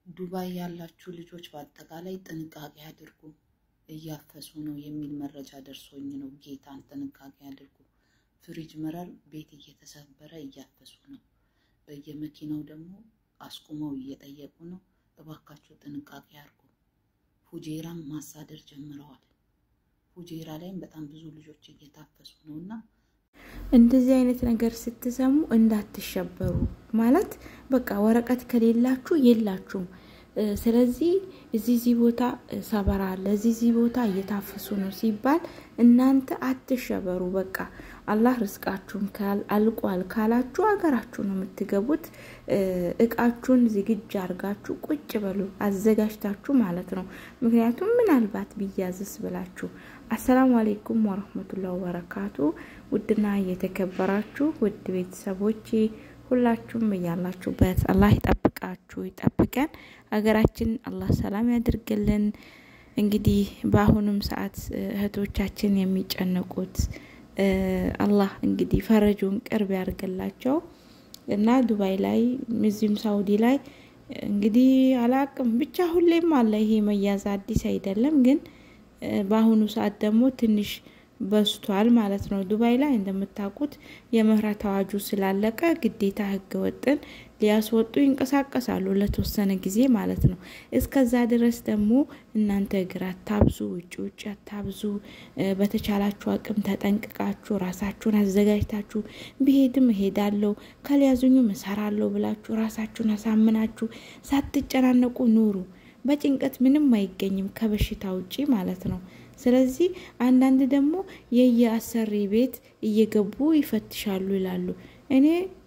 ዱባይ ያላችሁ ልጆች በአጠቃላይ ጥንቃቄ አድርጉ እያፈሱ ነው የሚል መረጃ ደርሶኝ ነው ጌታን ጥንቃቄ አድርጉ ፍሪጅ መረር ቤት እየተሰበረ እያፈሱ ነው በየመኪናው ደግሞ አስቆመው እየጠየቁ ነው እባካችሁ ጥንቃቄ አድርጉ ፉጄራም ማሳደር ጀምረዋል ፉጄራ ላይም በጣም ብዙ ልጆች እየታፈሱ ነውና እንደዚህ አይነት ነገር ስትሰሙ እንዳትሸበሩ ማለት በቃ ወረቀት ከሌላችሁ የላችሁም ስለዚህ እዚህ ቦታ ሰበራ አለ እዚህ ቦታ እየታፈሱ ነው ሲባል እናንተ አትሸበሩ በቃ አላህ ርስቃችሁን አልቋል ካላችሁ አገራችሁ ነው የምትገቡት እቃችሁን ዝግጅ አርጋችሁ ቁጭ በሉ አዘጋጅታችሁ ማለት ነው ምክንያቱም ምናልባት ቢያዝስ ብላችሁ አሰላሙ አለይኩም ወራህመቱላሂ ወበረካቱ ውድና የተከበራችሁ ውድ ቤተሰቦቼ ሁላችሁም ያላችሁበት አላህ ይጠብቃችሁ ይጠብቀን አገራችን አላህ ሰላም ያድርግልን እንግዲህ በአሁኑም ሰዓት እህቶቻችን የሚጨነቁት አላህ እንግዲህ ፈረጁን ቅርብ ያርግላቸው እና ዱባይ ላይ ምዚም ሳውዲ ላይ እንግዲህ አላቅም ብቻ ሁሌም አለ ይሄ መያዝ አዲስ አይደለም ግን በአሁኑ ሰዓት ደግሞ ትንሽ በስቷል ማለት ነው ዱባይ ላይ እንደምታውቁት የምህረት አዋጁ ስላለቀ ግዴታ ህግ ወጥን ሊያስወጡ ይንቀሳቀሳሉ ለተወሰነ ጊዜ ማለት ነው እስከዛ ድረስ ደግሞ እናንተ ግራ ታብዙ ውጭ ታብዙ በተቻላችሁ አቅም ተጠንቅቃችሁ ራሳችሁን አዘጋጅታችሁ ቢሄድም ሄዳለው ካልያዙኝ መሰራለው ብላችሁ ራሳችሁን አሳምናችሁ ሳትጨናነቁ ኑሩ በጭንቀት ምንም አይገኝም ከበሽታው ውጪ ማለት ነው ስለዚህ አንዳንድ ደግሞ የየአሰሪ ቤት እየገቡ ይፈትሻሉ ይላሉ እኔ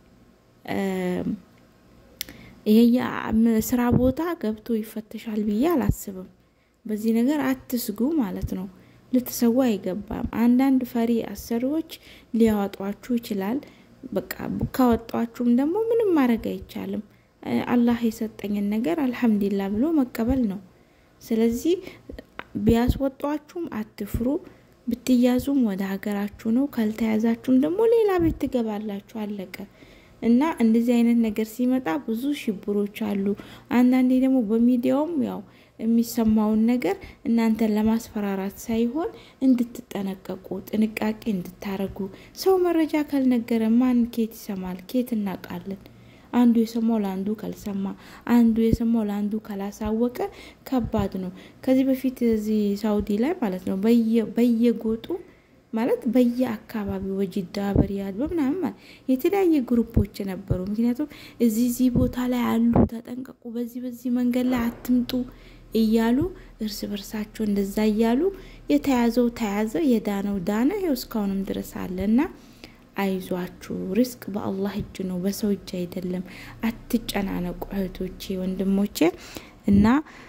ስራ ቦታ ገብቶ ይፈትሻል ብዬ አላስብም በዚህ ነገር አትስጉ ማለት ነው ልትሰው አይገባም አንዳንድ ፈሪ አሰሪዎች ሊያወጧችሁ ይችላል በቃ ካወጧችሁም ደግሞ ምንም ማድረግ አይቻልም አላህ የሰጠኝን ነገር አልহামዱሊላህ ብሎ መቀበል ነው ስለዚህ ቢያስወጧችሁም አትፍሩ ብትያዙም ወደ ሀገራችሁ ነው ካልተያዛችሁም ደግሞ ሌላ ቤት ትገባላችሁ አለቀ እና እንደዚህ አይነት ነገር ሲመጣ ብዙ ሽብሮች አሉ አንዳንዴ ደግሞ በሚዲያውም ያው የሚሰማውን ነገር እናንተን ለማስፈራራት ሳይሆን እንድትጠነቀቁ ጥንቃቄ እንድታረጉ ሰው መረጃ ካልነገረ ማን ኬት ይሰማል ኬት እናቃለን አንዱ የሰማው ላንዱ ካልሰማ አንዱ የሰማው ላንዱ ካላሳወቀ ከባድ ነው ከዚህ በፊት እዚህ ሳውዲ ላይ ማለት ነው በየጎጡ ማለት በየአካባቢው ወጅዳ በሪያድ በመናም የተለያየ ግሩፖች ነበሩ ምክንያቱም እዚህ ቦታ ላይ አሉ ተጠንቀቁ በዚህ መንገድ ላይ አትምጡ እያሉ እርስ በርሳቸው እንደዛ እያሉ የተያዘው ተያዘ የዳነው ዳነ ይኸው እስካሁንም ድረስ አለና አይዟችሁ ሪስክ በአላህ እጅ ነው በሰው እጅ አይደለም አትጨናነቁ እህቶቼ ወንድሞቼ እና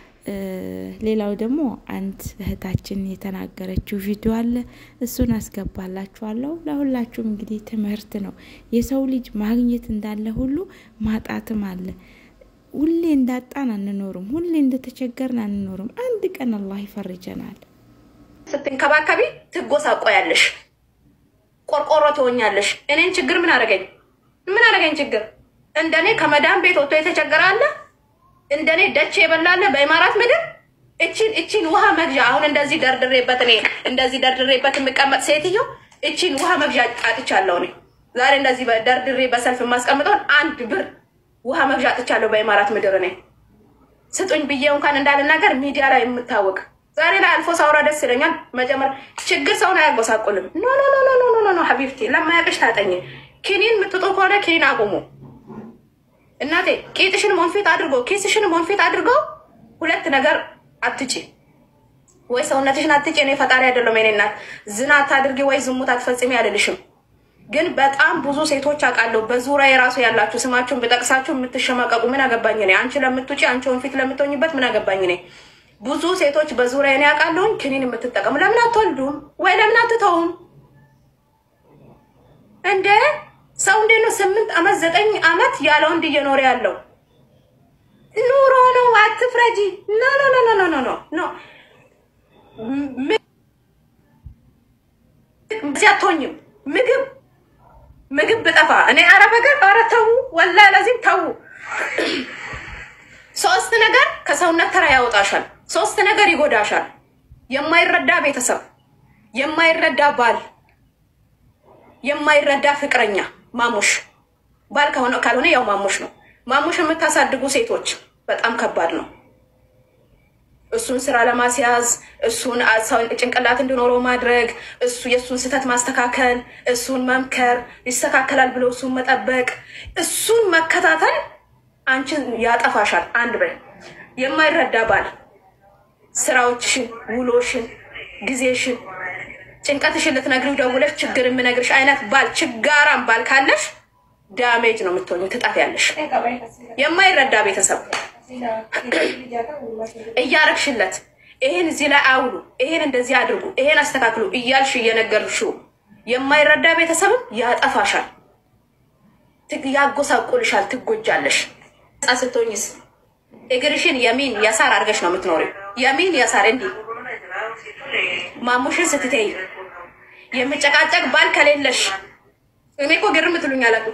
ሌላው ደግሞ አንድ እህታችን የተናገረችው ቪዲዮ አለ እሱን አስገባላችኋለሁ ለሁላችሁም እንግዲህ ትምህርት ነው የሰው ልጅ ማግኘት እንዳለ ሁሉ ማጣትም አለ ሁሌ እንዳጣን አንኖርም ሁሌ እንደተቸገርን አንኖርም አንድ ቀን አላህ ይፈርጀናል ስትንከባከቢ ትጎሳቆያለሽ ቆርቆሮ ትሆኛለሽ እኔን ችግር ምን አረገኝ ችግር እንደኔ ከመዳም ቤት ወጥቶ የተቸገራለ እንደኔ ደቼ ይበላል በኢማራት ምድር እቺን ውሃ መግዣ አሁን እንደዚህ ደርድሬበት የምቀመጥ ሴትዮ እቺን ውሃ መግዣ አጥቻለሁ እኔ ዛሬ እንደዚህ ደርድሬ በሰልፍ ማስቀምጠው አንድ ብር ውሃ መግዣ አጥቻለሁ በኢማራት ምድር እኔ ስጡኝ ብዬ እንኳን እንዳልናገር ሚዲያ ላይ የምታወቅ ዛሬ ላይ አልፎ ሳውራ ደስ ይለኛል መጀመር ችግር ሰው ነው ያጎሳቁልም ኖ ሐቢብቲ ለማያቀሽ ታጠኝ ኪኒን ምትጦ ከሆነ ኪኒን አቁሙ እናቴ ቂጥሽን ሞንፊት አድርጎ ኪስሽን ሞንፊት አድርጎ ሁለት ነገር አትጪ ወይ ሰውነትሽን አትጪ እኔ ፈጣሪ አይደለም እኔ እናት ዝናት አድርጊ ወይ ዝሙት አትፈጽሚ አይደልሽም ግን በጣም ብዙ ሴቶች አቃለው በዙሪያ የራሱ ያላችሁ ስማችሁን በጠቅሳችሁ የምትሸማቀቁ ምን አገባኝ እኔ አንቺ ለምትጪ አንቺ ወንፊት ለምትሆኝበት ምን አገባኝ እኔ ብዙ ሴቶች በዙሪያ እኔ አቃለው ኪኒን የምትጠቀሙ ለምን አትወልዱም ወይ ለምን አትተውም እንደ ሰው እንደው 8 አመት 9 አመት ያለው እንደየኖር ያለው ኑሮ ነው አትፍረጂ ኖ ጃቶኝም ምግብ በጠፋ እኔ አረበገ አረተው ወላ ለዚህ ተው ሶስት ነገር ከሰውነት ተራ ያወጣሻል። 3 ነገር ይጎዳሻል። የማይረዳ ቤተሰብ፣ የማይረዳ ባል፣ የማይረዳ ፍቅረኛ ማሙሽ። ባል ካልሆነ ያው ማሙሽ ነው። ማሙሽ የምታሳድጉ ሴቶች በጣም ከባድ ነው። እሱን ስራ ለማስያዝ እሱን ጭንቅላት እንዲኖረው ማድረግ የሱን ስህተት ማስተካከል እሱን መምከር ይስተካከላል ብሎ እሱን መጠበቅ እሱን መከታተል አንቺን ያጠፋሻል። አንድ በይ የማይረዳ ባል ስራዎችሽን ውሎሽን ጊዜሽን ጭንቀትሽን ልትነግሪው ደውለሽ ችግር የምነግርሽ አይነት ባል ችጋራም ባል ካለሽ ዳሜጅ ነው የምትሆኚው፣ ትጣፊያለሽ። የማይረዳ ቤተሰብ እያረክሽለት ይሄን እዚህ ላይ አውሉ፣ ይሄን እንደዚህ አድርጉ፣ ይሄን አስተካክሉ እያልሽ እየነገርሽው የማይረዳ ቤተሰብ ያጠፋሻል፣ ያጎሳቆልሻል፣ ትጎጃለሽ። ጻስቶኝስ እግርሽን የሚን ያሳር አድርገሽ ነው የምትኖሪው። የሚን ያሳር እንዲ ማሙሽን ስትተይ የምጨቃጨቅ ባል ከሌለሽ እኔ እኮ ግርም ትሉኛላችሁ።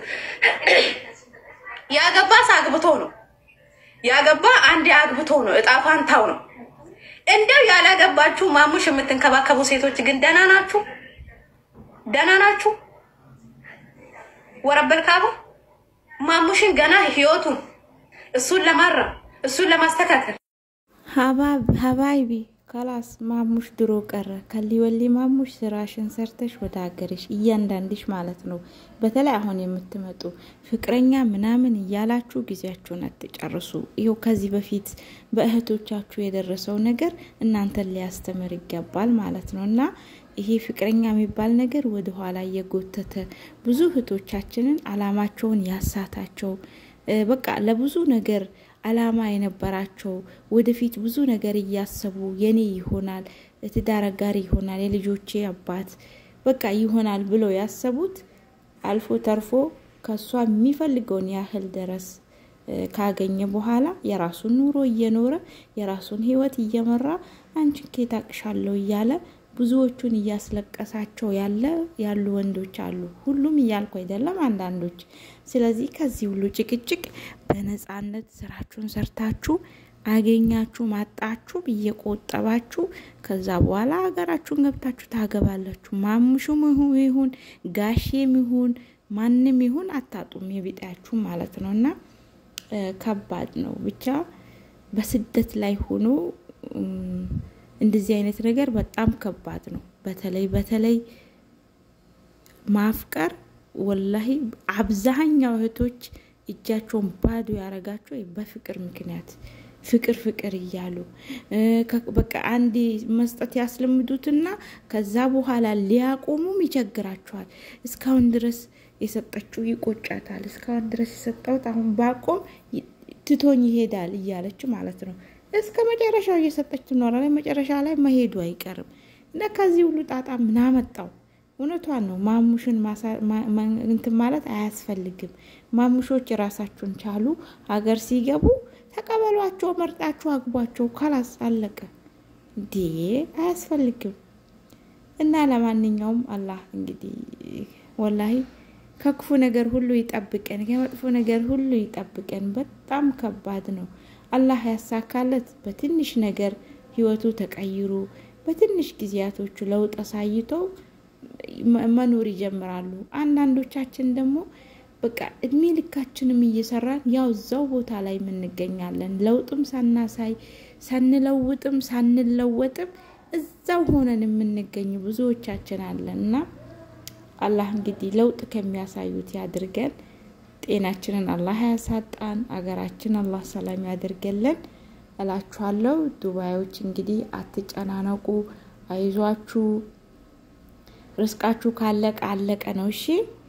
ያገባ ሳግብቶ ነው ያገባ አንድ ያግብቶ ነው እጣፋንታው ነው። እንደው ያላገባችሁ ማሙሽ የምትንከባከቡ ሴቶች ግን ደህና ናችሁ? ደህና ናችሁ? ወረበልካቡ ማሙሽን ገና ህይወቱን እሱን ለማረም እሱን ለማስተካከል ሀባይቢ خلاص ማሙሽ ድሮ ቀረ። ከሊወሊ ማሙሽ ስራሽን ሰርተሽ ወደ ሀገርሽ እያንዳንድሽ ማለት ነው። በተለይ አሁን የምትመጡ ፍቅረኛ ምናምን እያላችሁ ጊዜያችሁን አትጨርሱ። ይሄው ከዚህ በፊት በእህቶቻችሁ የደረሰው ነገር እናንተን ሊያስተምር ይገባል ማለት ነውና ይሄ ፍቅረኛ የሚባል ነገር ወደ ኋላ እየጎተተ ብዙ እህቶቻችንን አላማቸውን ያሳታቸው በቃ ለብዙ ነገር አላማ የነበራቸው ወደፊት ብዙ ነገር ያያሰቡ የኔ ይሆናል ትዳር ጋር ይሆናል የልጆቼ አባት በቃ ይሆናል ብሎ ያሰቡት አልፎ ተርፎ ከሷ የሚፈልገውን ያህል ድረስ ካገኘ በኋላ የራሱን ኑሮ እየኖረ የራሱን ህይወት እየመራ አንቺ ከታቅሻለው ይያለ ብዙዎቹን ያስለቀሳቸው ያሉ ወንዶች አሉ። ሁሉም ይያልኩ አይደለም አንዳንዶች። ስለዚህ ከዚህ ሁሉ ጭቅጭቅ በነፃነት ስራችሁን ሰርታችሁ አገኛችሁ ማጣችሁ እየቆጠባችሁ ከዛ በኋላ ሀገራችሁን ገብታችሁ ታገባላችሁ። ማሙሹም ይሁን ጋሼም ይሁን ማንንም ይሁን አታጡም የቢጣችሁ ማለት ነውና ከባድ ነው። ብቻ በስደት ላይ ሆኖ እንደዚህ አይነት ነገር በጣም ከባድ ነው። በተለይ ማፍቀር ወላሂ አብዛኛው እህቶች እጃቸውን ባዶ ያረጋቸው በፍቅር ምክንያት ፍቅር ይያሉ በቃ አንዲ መስጠት ያስለምዱትና ከዛ በኋላ ሊያቆሙም ይቸግራቸዋል። እስካሁን ድረስ የሰጠችው ይቆጫታል። እስካሁን ድረስ የሰጠው አሁን ባቆም ትቶኝ ይሄዳል እያለች ማለት ነው። እስከ መጨረሻው እየሰጠች ትኖራለች። መጨረሻ ላይ መሄዱ አይቀርም። ለከዚህ ሁሉ ጣጣ ምን አመጣው? እውነቷን ነው። ማሙሽን እንትን ማለት አያስፈልግም። ማሙሾች ራሳቸውን ቻሉ። ሀገር ሲገቡ ተቀበሏቸው፣ መርጣቸው አግቧቸው። ካላስ አለቀ እንዴ አያስፈልግም። እና ለማንኛውም አላህ እንግዲህ ወላሂ ከክፉ ነገር ሁሉ ይጠብቀን፣ ከመጥፎ ነገር ሁሉ ይጠብቀን። በጣም ከባድ ነው። አላህ ያሳካለት በትንሽ ነገር ህይወቱ ተቀይሩ በትንሽ ጊዜያቶች ለውጥ አሳይተው መኖር ይጀምራሉ። አንዳንዶቻችን ደግሞ በቃ እድሜ ልካችንም እየሰራን ያው ዛው ቦታ ላይ እንገኛለን። ለውጥም ሳናሳይ ሳንለውጥም ሳንለወጥም እዛው ሆነን እንገኝ ብዙዎቻችን አለንና አላህ እንግዲህ ለውጥ ከሚያሳዩት ያድርገን። ጤናችንን አላህ ያሳጣን። አገራችን አላህ ሰላም ያድርገልን እላችኋለሁ። ዱባዮች እንግዲህ አትጨናነቁ፣ አይዟችሁ። ርስቃችሁ ካለቀ አለቀ ነው። እሺ